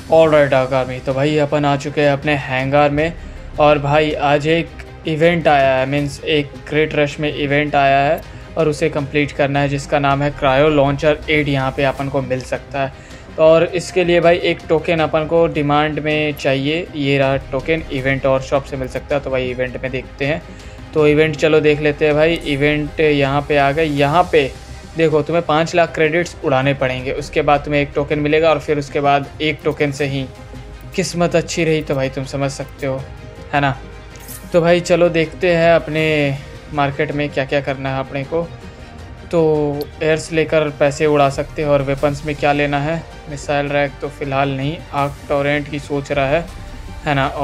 Alright army, तो भाई अपन आ चुके हैं अपने हैंगर में। और भाई आज एक इवेंट आया है, मीन्स एक क्रेट रश में इवेंट आया है और उसे कंप्लीट करना है, जिसका नाम है क्रायो लॉन्चर 8। यहाँ पे अपन को मिल सकता है। तो और इसके लिए भाई एक टोकन अपन को डिमांड में चाहिए। ये रहा टोकन, इवेंट और शॉप से मिल सकता है। तो भाई इवेंट में देखते हैं। तो इवेंट चलो देख लेते हैं भाई। इवेंट यहाँ पे आ गए। यहाँ पे देखो तुम्हें 5 लाख क्रेडिट्स उड़ाने पड़ेंगे, उसके बाद तुम्हें एक टोकन मिलेगा और फिर उसके बाद एक टोकन से ही किस्मत अच्छी रही तो भाई तुम समझ सकते हो, है ना। तो भाई चलो देखते हैं अपने मार्केट में क्या क्या करना है अपने को। तो एयर्स लेकर पैसे उड़ा सकते हैं। और वेपन्स में क्या लेना है, मिसाइल रैक तो फ़िलहाल नहीं, आर्क टॉरेंट की सोच रहा है ना।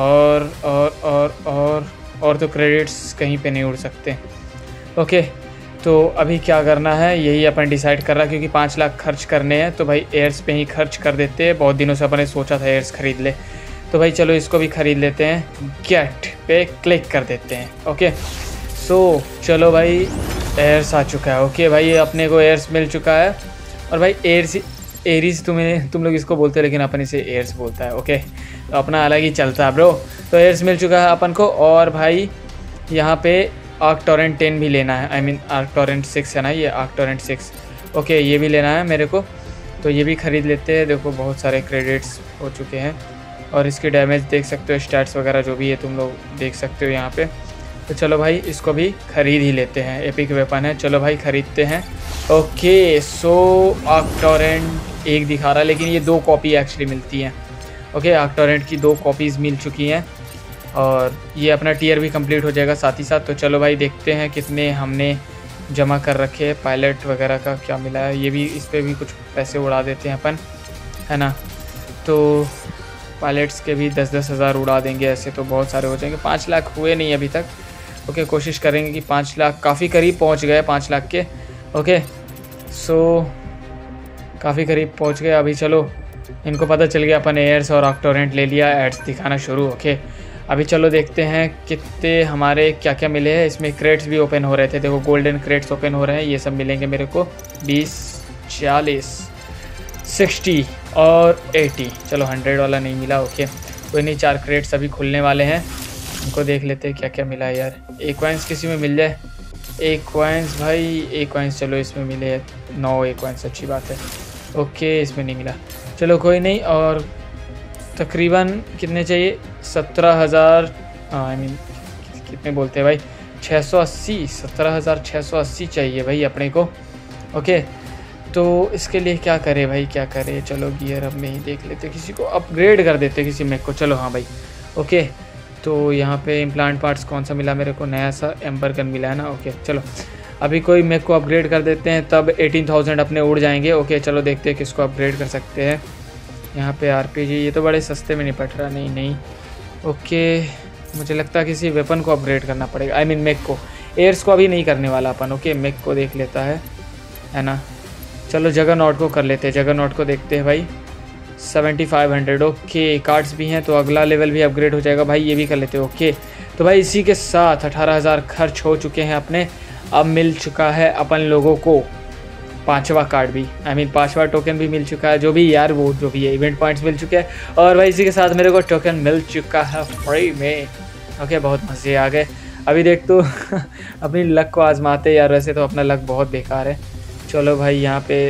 और तो क्रेडिट्स कहीं पे नहीं उड़ सकते। ओके, तो अभी क्या करना है यही अपन डिसाइड कर रहा है, क्योंकि 5 लाख खर्च करने हैं तो भाई एयर्स पे ही खर्च कर देते हैं। बहुत दिनों से अपन ने सोचा था एयर्स ख़रीद ले, तो भाई चलो इसको भी ख़रीद लेते हैं। गेट पे क्लिक कर देते हैं। ओके, सो चलो भाई एयर्स आ चुका है। ओके भाई अपने को एयर्स मिल चुका है। और भाई एरीज तुम लोग इसको बोलते हो, लेकिन अपन इसे एयर्स बोलता है। ओके, तो अपना अलग ही चलता है ब्रो। तो एयर्स मिल चुका है अपन को। और भाई यहाँ पे आर्क टॉरेंट 10 भी लेना है, आई मीन आर्क टॉरेंट 6 है ना, ये आर्क टॉरेंट 6। ओके, ये भी लेना है मेरे को, तो ये भी ख़रीद लेते हैं। देखो बहुत सारे क्रेडिट्स हो चुके हैं और इसकी डैमेज देख सकते हो, स्टैट्स वगैरह जो भी है तुम लोग देख सकते हो यहाँ पे। तो चलो भाई इसको भी ख़रीद ही लेते हैं, एपिक वेपन है। चलो भाई ख़रीदते हैं। ओके, सो आर्क टॉरेंट 1 दिखा रहा है, लेकिन ये 2 कॉपी एक्चुअली मिलती हैं। ओके, आर्क टॉरेंट की 2 कॉपीज़ मिल चुकी हैं और ये अपना टीयर भी कंप्लीट हो जाएगा साथ ही साथ। तो चलो भाई देखते हैं कितने हमने जमा कर रखे हैं। पायलट वगैरह का क्या मिला है, ये भी इस पर भी कुछ पैसे उड़ा देते हैं अपन, है ना। तो पायलट्स के भी 10-10 हज़ार उड़ा देंगे, ऐसे तो बहुत सारे हो जाएंगे। 5 लाख हुए नहीं अभी तक। ओके, कोशिश करेंगे कि 5 लाख, काफ़ी करीब पहुंच गए 5 लाख के। ओके, सो काफ़ी करीब पहुंच गए। अभी चलो इनको पता चल गया अपन एयर्स और आर्क टॉरेंट ले लिया, एड्स दिखाना शुरू। ओके, अभी चलो देखते हैं कितने हमारे क्या क्या मिले हैं। इसमें क्रेट्स भी ओपन हो रहे थे, देखो गोल्डन क्रेट्स ओपन हो रहे हैं। ये सब मिलेंगे मेरे को 20, 40, 60 और 80। चलो 100 वाला नहीं मिला। ओके, कोई नहीं, 4 क्रेट्स अभी खुलने वाले हैं, उनको देख लेते हैं क्या क्या मिला है यार। एक कॉइन्स किसी में मिल जाए, एक कॉइन्स भाई, एक कॉइन्स चलो इसमें मिले 9 एक कॉइन्स, अच्छी बात है। ओके, इसमें नहीं मिला, चलो कोई नहीं। और तकरीबन कितने चाहिए, 17,000, आई मीन कितने बोलते हैं भाई, 680, 17,680 चाहिए भाई अपने को। ओके, तो इसके लिए क्या करें भाई, क्या करें। चलो गियर अब में ही देख लेते, किसी को अपग्रेड कर देते किसी मेक को। चलो हाँ भाई। ओके, तो यहाँ पे इम्प्लांट पार्ट्स कौन सा मिला मेरे को, नया सा एम्बर गन मिला है ना। ओके, चलो अभी कोई मेक को अपग्रेड कर देते हैं, तब 18,000 अपने उड़ जाएंगे। ओके, चलो देखते हैं किसको अपग्रेड कर सकते हैं। यहाँ पे आरपीजी, ये तो बड़े सस्ते में निपट रहा, नहीं। ओके, मुझे लगता है किसी वेपन को अपग्रेड करना पड़ेगा, आई मीन मेक को। एयर्स को अभी नहीं करने वाला अपन। ओके, मेक को देख लेता है ना। चलो जगरनॉट को कर लेते हैं, जगरनॉट को देखते हैं भाई, 7500। ओके, कार्ड्स भी हैं तो अगला लेवल भी अपग्रेड हो जाएगा भाई, ये भी कर लेते हैं। ओके, तो भाई इसी के साथ 18,000 खर्च हो चुके हैं अपने। अब मिल चुका है अपन लोगों को 5वां कार्ड भी, आई मीन 5वां टोकन भी मिल चुका है, जो भी यार वो जो भी है, इवेंट पॉइंट्स मिल चुके हैं। और भाई इसी के साथ मेरे को टोकन मिल चुका है फ्री में। ओके, बहुत मज़े आ गए। अभी देख तो अपनी लक को आजमाते यार, वैसे तो अपना लक बहुत बेकार है। चलो भाई यहाँ पे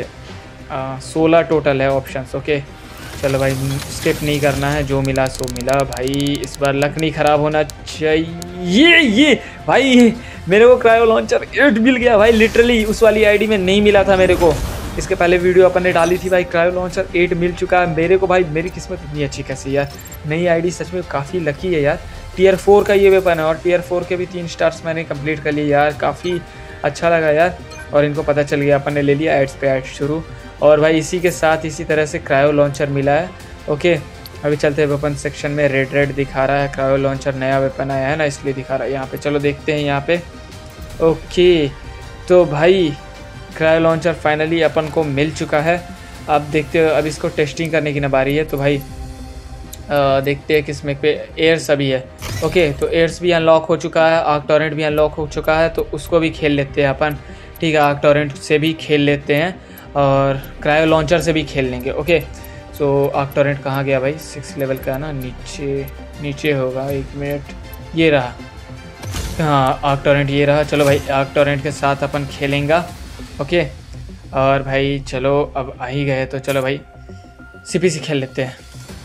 16 टोटल है ऑप्शंस। ओके, चलो भाई स्किप नहीं करना है, जो मिला सो मिला भाई। इस बार लक नहीं ख़राब होना चाहिए। ये भाई मेरे को क्रायो लॉन्चर 8 मिल गया भाई, लिटरली उस वाली आईडी में नहीं मिला था मेरे को। इसके पहले वीडियो अपन ने डाली थी भाई, क्रायो लॉन्चर 8 मिल चुका है मेरे को भाई। मेरी किस्मत इतनी अच्छी कैसी यार, नई आईडी सच में काफ़ी लकी है यार। टियर 4 का ये वेपन है और टियर 4 के भी 3 स्टार्स मैंने कंप्लीट कर लिए यार, काफ़ी अच्छा लगा यार। और इनको पता चल गया, अपन ने ले लिया एड्स पे एड शुरू। और भाई इसी के साथ इसी तरह से क्रायो लॉन्चर मिला है। ओके, अभी चलते हैं वेपन सेक्शन में। रेड दिखा रहा है, क्रायो लॉन्चर नया वेपन आया है ना, इसलिए दिखा रहा है यहाँ पे। चलो देखते हैं यहाँ पे। ओके, तो भाई क्रायो लॉन्चर फाइनली अपन को मिल चुका है। अब देखते हो, अब इसको टेस्टिंग करने की ना बारी है। तो भाई देखते हैं किस मेक पे एयर्स अभी है। ओके, तो एयर्स भी अनलॉक हो चुका है, आर्क टॉरेंट भी अनलॉक हो चुका है, तो उसको भी खेल लेते हैं अपन। ठीक है, आर्क टॉरेंट से भी खेल लेते हैं और क्रायो लॉन्चर से भी खेल लेंगे। ओके, तो आर्क टॉरेंट कहाँ गया भाई? 6 लेवल का है ना, नीचे होगा। 1 मिनट, ये रहा। हाँ आर्क टॉरेंट ये रहा। चलो भाई आर्क टॉरेंट के साथ अपन खेलेंगे। ओके और भाई चलो अब आ ही गए तो चलो भाई CPC खेल लेते हैं।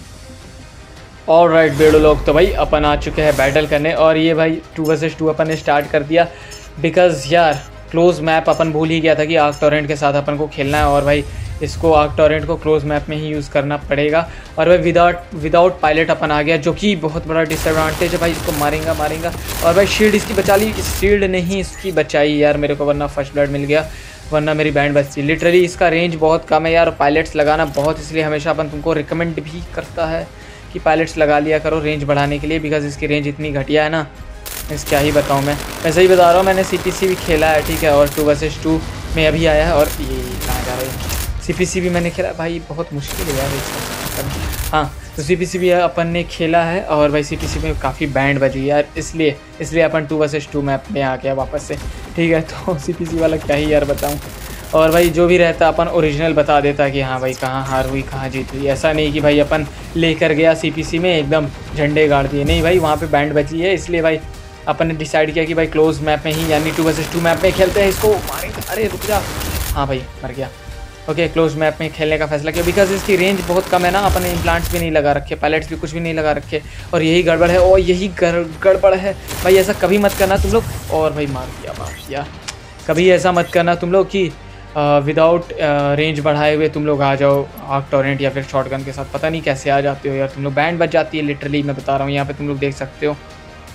ऑल राइट बेड़ो लोग, तो भाई अपन आ चुके हैं बैटल करने और ये भाई 2 वर्सेस 2 अपन ने स्टार्ट कर दिया बिकॉज़ यार क्लोज मैप अपन भूल ही गया था कि आर्क टॉरेंट के साथ अपन को खेलना है और भाई इसको आर्क टॉरेंट को क्लोज मैप में ही यूज़ करना पड़ेगा। और भाई विदाउट पायलट अपन आ गया जो कि बहुत बड़ा डिसएडवांटेज है भाई। इसको मारेंगा और भाई शील्ड इसकी बचा ली, शील्ड नहीं इसकी बचाई यार मेरे को, वरना फर्स्ट ब्लड मिल गया, वरना मेरी बैंड बचती। लिटरली इसका रेंज बहुत कम है यार, पायलट्स लगाना बहुत, इसलिए हमेशा अपन तुमको रिकमेंड भी करता है कि पायलट्स लगा लिया करो रेंज बढ़ाने के लिए, बिकॉज इसकी रेंज इतनी घटिया है ना, इस क्या ही बताऊँ मैं सही बता रहा हूँ। मैंने CPC भी खेला है ठीक है, और 2 वर्सेस 2 में अभी आया है। और ये कहाँ जा रहे हैं? CPC भी मैंने खेला भाई, बहुत मुश्किल है यार इसका। हाँ तो CPC भी अपन ने खेला है और भाई CPC में काफ़ी बैंड बजी यार, इसलिए अपन 2 वर्सेस 2 मैप में आ गया वापस से ठीक है। तो CPC वाला क्या ही यार बताऊँ। और भाई जो भी रहता अपन ओरिजिनल बता देता कि हाँ भाई कहाँ हार हुई कहाँ जीत हुई। ऐसा नहीं कि भाई अपन लेकर गया CPC में एकदम झंडे गाड़ दिए, नहीं भाई वहाँ पे बैंड बची है, इसलिए भाई अपन ने डिसाइड किया कि भाई क्लोज मैप में ही यानी 2 वर्सेस 2 मैप में खेलते हैं। इसको मारेंगे, अरे रुक जा, हाँ भाई मर गया। ओके क्लोज मैप में खेलने का फैसला किया बिकॉज इसकी रेंज बहुत कम है ना, अपन ने इम्प्लांट्स भी नहीं लगा रखे, पायलट्स भी कुछ भी नहीं लगा रखे, और यही गड़बड़ है और यही गड़बड़ है भाई। ऐसा कभी मत करना तुम लोग। और भाई मार दिया, कभी ऐसा मत करना तुम लोग कि विदाउट रेंज बढ़ाए हुए तुम लोग आ जाओ आर्क टॉरेंट या फिर शॉटगन के साथ, पता नहीं कैसे आ जाते हो यार तुम लोग, बैंड बच जाती है लिटरली, मैं बता रहा हूँ, यहाँ पे तुम लोग देख सकते हो।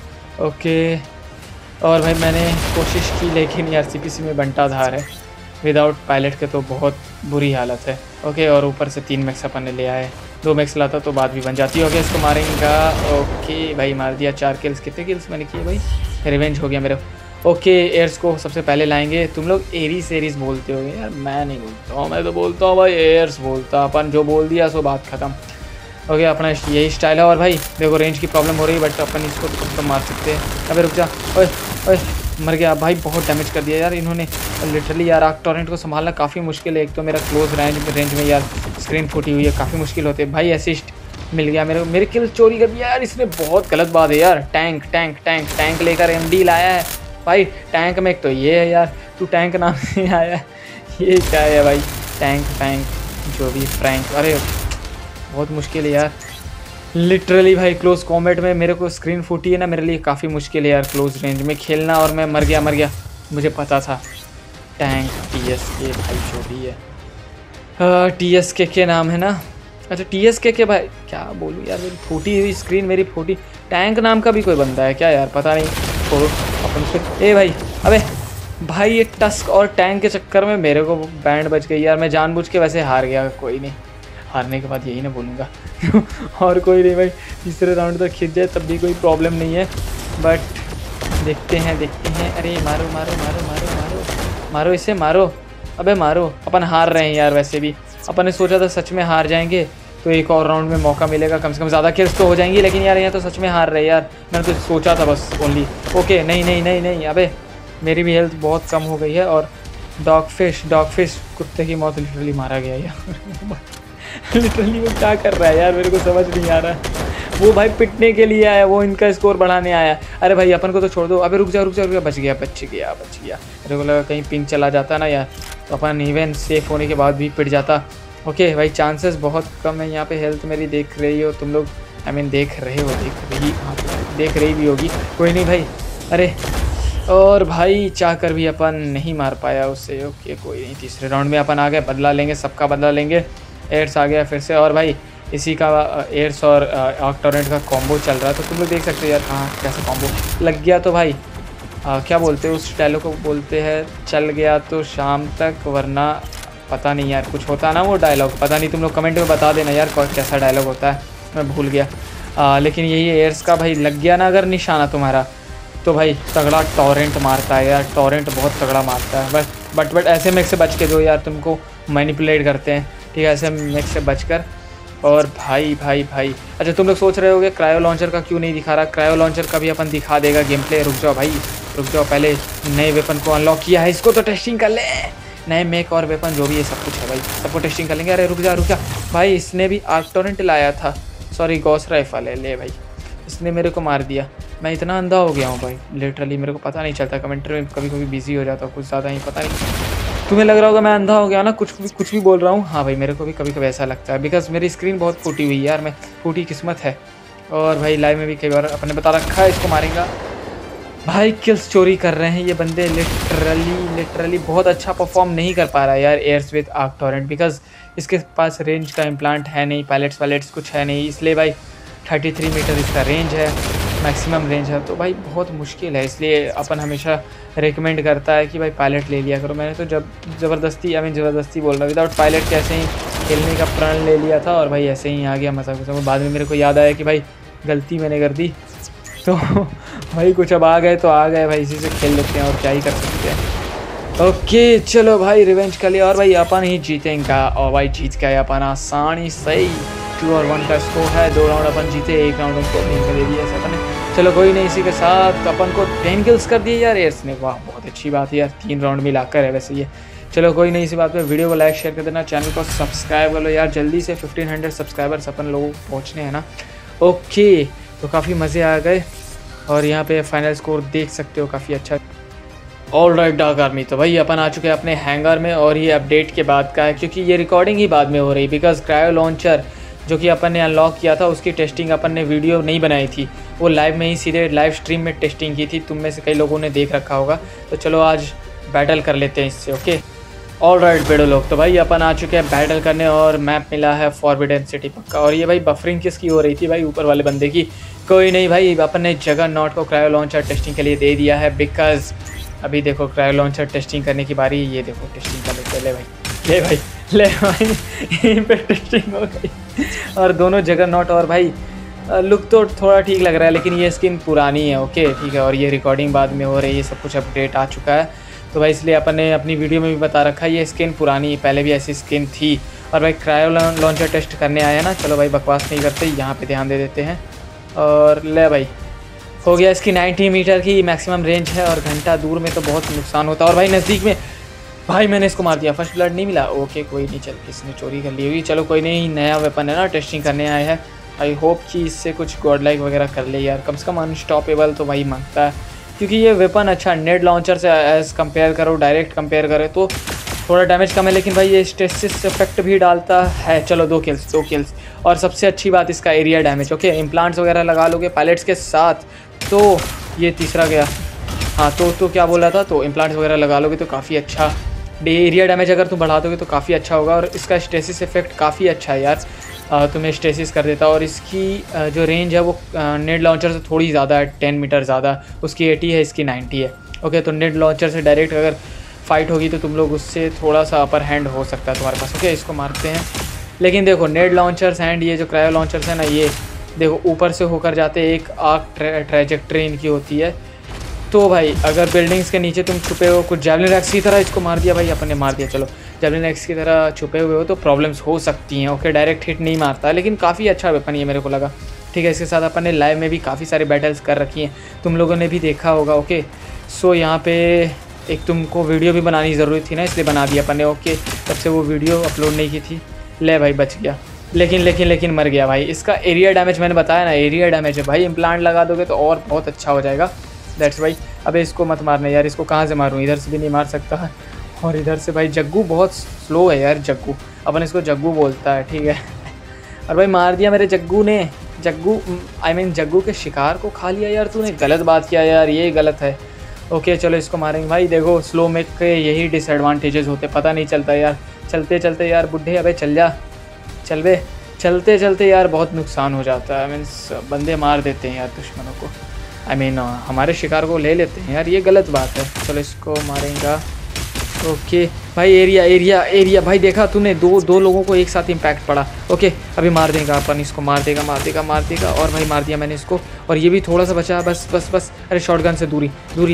ओके और भाई मैंने कोशिश की लेकिन यार CPC में बंटाधार है, विदाउट पायलट के तो बहुत बुरी हालत है। ओके और ऊपर से 3 मैक्स अपन ने ले आए, 2 मैक्स लाता तो बात भी बन जाती है। ओके इसको मारेंगा। ओके भाई मार दिया, 4 किल्स। कितने किल्स मैंने किए भाई? रिवेंज हो गया मेरे। ओके एयर्स को सबसे पहले लाएंगे। तुम लोग एरीज बोलते हो यार, मैं नहीं बोलता हूँ, मैं तो बोलता हूँ भाई एयर्स बोलता, अपन जो बोल दिया सो बात ख़त्म। ओके अपना यही स्टाइल है। और भाई देखो रेंज की प्रॉब्लम हो रही है बट अपन इसको तो मार सकते हैं। अबे रुक जा, ओए मर गया भाई, बहुत डैमेज कर दिया यार इन्होंने लिटरली यार। आर्क टॉरेंट को संभालना काफ़ी मुश्किल है, एक तो मेरा क्लोज रेंज में यार स्क्रीन फूटी हुई है, काफ़ी मुश्किल होते हैं भाई। असिस्ट मिल गया मेरे किल चोरी कर दिया यार इसने, बहुत गलत बात है यार। टैंक लेकर MD लाया है भाई, टैंक में एक तो ये है यार, तू टैंक नाम से आया है, ये क्या है भाई? टैंक जो भी फ्रैंक, अरे बहुत मुश्किल है यार लिटरली भाई। क्लोज कॉम्बैट में मेरे को स्क्रीन फूटी है ना, मेरे लिए काफ़ी मुश्किल है यार क्लोज रेंज में खेलना, और मैं मर गया, मुझे पता था। टैंक TSK भाई जो भी है, TSK नाम है ना, अच्छा TSK भाई क्या बोलूँ यार, मेरी फूटी हुई स्क्रीन, मेरी फूटी। टैंक नाम का भी कोई बंदा है क्या यार, पता नहीं। तो अपन उसको ए भाई, अबे भाई ये टस्क और टैंक के चक्कर में मेरे को बैंड बच गई यार, मैं जानबूझ के वैसे हार गया। कोई नहीं, हारने के बाद यही ना बोलूँगा और कोई नहीं भाई, तीसरे राउंड तक खिंच जाए तब भी कोई प्रॉब्लम नहीं है, बट देखते हैं। अरे मारो इसे, मारो, अबे मारो। अपन हार रहे हैं यार, वैसे भी अपन ने सोचा था सच में हार जाएंगे तो एक और राउंड में मौका मिलेगा, कम से कम ज़्यादा किल्स तो हो जाएंगी, लेकिन यार यहाँ तो सच में हार रहे यार, मैंने तो सोचा था बस ओनली। ओके नहीं, अबे मेरी भी हेल्थ बहुत कम हो गई है। और डॉग फिश कुत्ते की मौत लिटरली मारा गया यार लिटरली वो क्या कर रहा है यार, मेरे को समझ नहीं आ रहा है। वो भाई पिटने के लिए आया, वो इनका स्कोर बढ़ाने आया। अरे भाई अपन को तो छोड़ दो, अबे रुक जा, बच गया। मेरे को लगा कहीं पिंक चला जाता ना यार, तो अपन इवन सेफ होने के बाद भी पिट जाता। ओके भाई चांसेस बहुत कम है यहाँ पे। हेल्थ मेरी देख रही हो तुम लोग, देख रही भी होगी, कोई नहीं भाई। अरे और भाई चाह कर भी अपन नहीं मार पाया उससे। ओके कोई नहीं, तीसरे राउंड में अपन आ गए, बदला लेंगे, सबका बदला लेंगे। एयर्स आ गया फिर से, और भाई इसी का एयर्स और आर्क टॉरेंट का कॉम्बो चल रहा है, तो तुम लोग देख सकते हो यार कहाँ कैसे कॉम्बो लग गया। तो भाई क्या बोलते हैं उस डायलॉग को, बोलते हैं चल गया तो शाम तक, वरना पता नहीं यार कुछ होता ना वो डायलॉग, पता नहीं, तुम लोग कमेंट में बता देना यार कैसा डायलॉग होता है, मैं भूल गया। लेकिन यही एयर्स का भाई लग गया ना अगर निशाना तुम्हारा, तो भाई तगड़ा टॉरेंट मारता है यार, टॉरेंट बहुत तगड़ा मारता है। बट ऐसे मैक से बच के दो यार, तुमको मैनिपुलेट करते हैं ठीक है, ऐसे मैक से बचकर। और भाई अच्छा तुम लोग सोच रहे होगे क्रायो लॉन्चर का क्यों नहीं दिखा रहा, क्रायो लॉन्चर का भी अपन दिखा देगा गेम प्ले। रुक जाओ भाई, पहले नए वेपन को अनलॉक किया है, इसको तो टेस्टिंग कर ले। नए मेक और वेपन जो भी है सब कुछ है भाई, सबको टेस्टिंग कर लेंगे। अरे रुक जा भाई, इसने भी आर्क टोरेंट लाया था, सॉरी गॉस राइफल है। ले भाई, इसने मेरे को मार दिया। मैं इतना अंधा हो गया हूँ भाई, लिटरली मेरे को पता नहीं चलता। कमेंट्री में कभी कभी बिजी हो जाता हूँ कुछ ज़्यादा ही, पता नहीं तुम्हें लग रहा होगा मैं अंधा हो गया ना, कुछ भी बोल रहा हूँ। हाँ भाई, मेरे को भी कभी कभी ऐसा लगता है, बिकॉज मेरी स्क्रीन बहुत फूटी हुई है यार, मैं फूटी किस्मत है। और भाई लाइव में भी कई बार अपने बता रखा है इसको मारेगा। भाई किल्स चोरी कर रहे हैं ये बंदे, लिटरली बहुत अच्छा परफॉर्म नहीं कर पा रहा है यार Ares with arc torrent, because इसके पास रेंज का इम्प्लांट है नहीं, पायलट्स कुछ है नहीं, इसलिए भाई 33 मीटर इसका रेंज है, मैक्सिमम रेंज है। तो भाई बहुत मुश्किल है, इसलिए अपन हमेशा रिकमेंड करता है कि भाई पायलट ले लिया करो। मैंने तो जब ज़बरदस्ती बोल रहा, विदाउट पायलट कैसे ही खेलने का प्रण ले लिया था, और भाई ऐसे ही आ गया मज़ा। बाद में मेरे को याद आया कि भाई गलती मैंने कर दी, तो भाई कुछ अब आ गए तो आ गए भाई, इसी से खेल लेते हैं और क्या ही कर सकते हैं। ओके चलो भाई, रिवेंज कर लिया और भाई अपन ही जीतेंगे। और भाई जीत गए अपन आसानी सही, 2 और 1 का स्कोर है। 2 राउंड अपन जीते, 1 राउंड उनको नहीं दे दिया ऐसा अपन ने। चलो कोई नहीं, इसी के साथ अपन को 10 किल्स कर दिए यार एयर्स ने, वाह बहुत अच्छी बात है यार, 3 राउंड मिलाकर है वैसे ये। चलो कोई नहीं, इसी बात पे वीडियो को लाइक शेयर कर देना, चैनल को सब्सक्राइब कर लो यार, जल्दी से 1500 सब्सक्राइबर्स अपन लोगों को पहुँचने हैं ना। ओके तो काफ़ी मज़े आ गए, और यहाँ पे फाइनल स्कोर देख सकते हो काफ़ी अच्छा। ऑल राइट डार्क आर्मी, तो भाई अपन आ चुके हैं अपने हैंगर में, और ये अपडेट के बाद का है क्योंकि ये रिकॉर्डिंग ही बाद में हो रही, बिकॉज क्रायो लॉन्चर जो कि अपन ने अनलॉक किया था उसकी टेस्टिंग अपन ने वीडियो नहीं बनाई थी, वो लाइव में ही सीधे लाइव स्ट्रीम में टेस्टिंग की थी, तुम में से कई लोगों ने देख रखा होगा। तो चलो आज बैटल कर लेते हैं इससे। ओके ऑल राइट बेड़ो लोग, तो भाई अपन आ चुके हैं बैटल करने, और मैप मिला है फॉरबिडन सिटी पक्का। और ये भाई बफरिंग किसकी हो रही थी भाई, ऊपर वाले बंदे की। कोई नहीं भाई, अपन ने जगरनॉट को क्रायो लॉन्चर टेस्टिंग के लिए दे दिया है, बिकॉज अभी देखो क्रायो लॉन्चर टेस्टिंग करने की बारी, ये देखो टेस्टिंग कर लेते। ले भाई यहीं पे टेस्टिंग हो गई। और दोनों जगरनॉट, और भाई लुक तो थोड़ा ठीक लग रहा है, लेकिन ये स्किन पुरानी है। ओके ठीक है, और ये रिकॉर्डिंग बाद में हो रही है, सब कुछ अपडेट आ चुका है, तो भाई इसलिए अपन ने अपनी वीडियो में भी बता रखा है ये स्किन पुरानी है, पहले भी ऐसी स्किन थी। और भाई क्रायो लॉन्चर टेस्ट करने आया ना, चलो भाई बकवास नहीं करते, यहाँ पे ध्यान दे देते हैं। और ले भाई हो गया, इसकी 90 मीटर की मैक्सिमम रेंज है, और घंटा दूर में तो बहुत नुकसान होता है। और भाई नज़दीक में भाई मैंने इसको मार दिया, फर्स्ट ब्लड नहीं मिला। ओके कोई नहीं, चल किसने चोरी कर ली होगी। चलो कोई नहीं, नया वेपन है ना, टेस्टिंग करने आए हैं। आई होप कि इससे कुछ गॉड लाइक वगैरह कर ले यार, कम से कम अनस्टॉपेबल तो भाई मांगता है, क्योंकि ये वेपन अच्छा नेट लॉन्चर से एज कंपेयर करो, डायरेक्ट कंपेयर करें तो थोड़ा डैमेज कम है, लेकिन भाई ये स्टेसिस इफेक्ट भी डालता है। चलो 2 किल्स, और सबसे अच्छी बात इसका एरिया डैमेज। ओके इम्प्लांट्स वगैरह लगा लोगे पायलट्स के साथ, तो ये तीसरा गया। हाँ तो क्या बोला था, तो इम्प्लांट्स वगैरह लगा लोगे तो काफ़ी अच्छा एरिया डैमेज अगर तुम बढ़ा दोगे तो काफ़ी अच्छा होगा। और इसका स्टेसिस इफेक्ट काफ़ी अच्छा है यार, तुम्हें स्टेसिस कर देता। और इसकी जो रेंज है वो नेट लॉन्चर से थोड़ी ज़्यादा है, 10 मीटर ज़्यादा, उसकी 80 है, इसकी 90 है। ओके तो नेट लॉन्चर से डायरेक्ट अगर फाइट होगी तो तुम लोग उससे थोड़ा सा अपर हैंड हो सकता है तुम्हारे पास। ओके इसको मारते हैं, लेकिन देखो नेट लॉन्चर्स एंड ये जो क्रायो लॉन्चर्स है ना, ये देखो ऊपर से होकर जाते, एक आर्क ट्रैजेक्टरी इनकी होती है। तो भाई अगर बिल्डिंग्स के नीचे तुम छुपे हो, कुछ जैवलिन एक्स की तरह इसको मार दिया भाई अपन ने, मार दिया। चलो जैवलिन एक्स की तरह छुपे हुए हो तो प्रॉब्लम्स हो सकती हैं। ओके डायरेक्ट हिट नहीं मारता, लेकिन काफ़ी अच्छा वेपन ये मेरे को लगा। ठीक है, इसके साथ अपन ने लाइव में भी काफ़ी सारे बैटल्स कर रखी हैं, तुम लोगों ने भी देखा होगा। ओके सो यहाँ पे एक तुमको वीडियो भी बनानी ज़रूरी थी ना, इसलिए बना दिया अपन ने। ओके तब से वो वीडियो अपलोड नहीं की थी। ले भाई बच गया, लेकिन मर गया भाई। इसका एरिया डैमेज मैंने बताया ना, एरिया डैमेज है भाई, इम्प्लांट लगा दोगे तो और बहुत अच्छा हो जाएगा। दैट्स भाई। अबे इसको मत मारना यार, इसको कहाँ से मारूँ, इधर से भी नहीं मार सकता, और इधर से भाई जग्गू बहुत स्लो है यार, जग्गू अपन इसको जग्गू बोलता है। ठीक है और भाई मार दिया मेरे जग्गू ने, जग्गू के शिकार को खा लिया यार तूने, गलत बात किया यार, ये गलत है। ओके चलो इसको मारेंगे भाई। देखो स्लो मेक के यही डिसएडवांटेजेस होते, पता नहीं चलता यार, चलते चलते यार बुढ़े, अबे चल जा, चल बे, चलते चलते यार बहुत नुकसान हो जाता है। मीन्स बंदे मार देते हैं यार दुश्मनों को, हमारे शिकार को ले लेते हैं यार, ये गलत बात है। चलो इसको मारेंगे। ओके भाई एरिया भाई, देखा तूने, दो लोगों को एक साथ इम्पैक्ट पड़ा। ओके अभी मार देगा अपन इसको, मार देगा। और भाई मार दिया मैंने इसको, और ये भी थोड़ा सा बचा, बस। अरे शॉटगन से दूरी।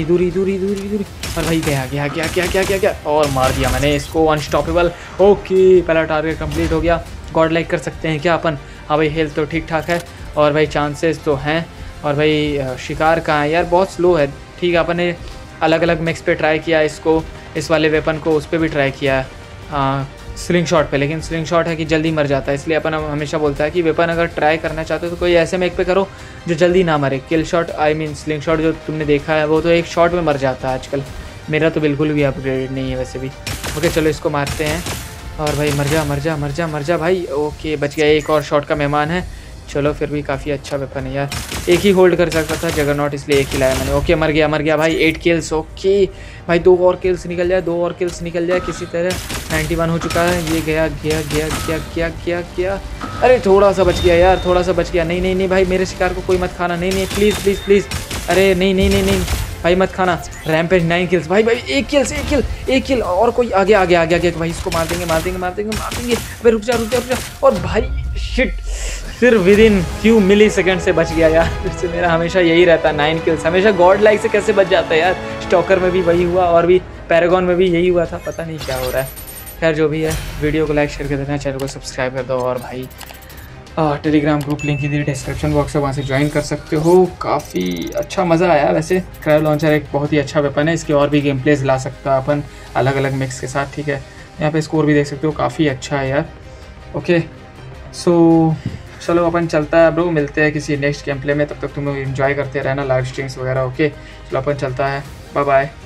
और भाई गया और मार दिया मैंने इसको, अनस्टॉपेबल। ओके पहला टारगेट कंप्लीट हो गया। गॉड लाइक कर सकते हैं क्या अपन? हाँ भाई हेल्थ तो ठीक ठाक है, और भाई चांसेस तो हैं। और भाई शिकार कहाँ है यार, बहुत स्लो है। ठीक है अपन ने अलग अलग मिक्स पे ट्राई किया इसको, इस वाले वेपन को उस पर भी ट्राई किया स्लिंग शॉट पे, लेकिन स्लिंग शॉट है कि जल्दी मर जाता है, इसलिए अपन हमेशा बोलता है कि वेपन अगर ट्राई करना चाहते हो तो कोई ऐसे में एक पे करो जो जल्दी ना मरे। Kill shot I mean sling shot जो तुमने देखा है वो तो एक शॉट में मर जाता है आजकल। मेरा तो बिल्कुल भी अपग्रेडेड नहीं है वैसे भी। ओके चलो इसको मारते हैं और भाई मर जा मर जा मर जा मर जा भाई। ओके बच गया, एक और शॉट का मेहमान है। चलो फिर भी काफ़ी अच्छा वेपन है यार, एक ही होल्ड कर सकता था जगरनॉट, इसलिए एक ही लाया मैंने। ओके मर गया भाई, 8 किल्स। ओके भाई 2 और किल्स निकल जाए, 2 और किल्स निकल जाए किसी तरह। 91 हो चुका है, ये गया गया गया गया गया गया गया। अरे थोड़ा सा बच गया यार, थोड़ा सा बच गया। नहीं नहीं नहीं भाई मेरे शिकार को कोई मत खाना, नहीं नहीं प्लीज़ प्लीज़ प्लीज़। अरे नहीं नहीं नहीं नहीं भाई मत खाना। रैम्पेज 9 किल्स भाई भाई, एक किल और कोई आगे आगे आगे आगे भाई इसको मार देंगे मार देंगे मार देंगे मार देंगे। अबे रुक जा रुक जा रुक जा। और भाई शिट, फिर within few millisecond से बच गया यार। फिर से मेरा हमेशा यही रहता है 9 किल्स, हमेशा गॉड लाइक से कैसे बच जाता है यार। स्टॉकर में भी वही हुआ और भी पैरागॉन में भी यही हुआ था, पता नहीं क्या हो रहा है। खैर जो भी है, वीडियो को लाइक शेयर कर देना, चैनल को सब्सक्राइब कर दो। और भाई टेलीग्राम ग्रुप लिंक इधर डिस्क्रिप्शन बॉक्स है, वहाँ से ज्वाइन कर सकते हो। काफ़ी अच्छा मज़ा आया वैसे। क्रैब लॉन्चर एक बहुत ही अच्छा वेपन है, इसके और भी गेम प्लेज ला सकता है अपन अलग अलग मिक्स के साथ, ठीक है। यहाँ पे स्कोर भी देख सकते हो, काफ़ी अच्छा है यार। ओके सो चलो अपन चलता है ब्रो, मिलते हैं किसी नेक्स्ट गेम प्ले में। तब तक तुम लोग एंजॉय करते रहना लाइव स्ट्रीम्स वगैरह। ओके चलो अपन चलता है, बाय बाय।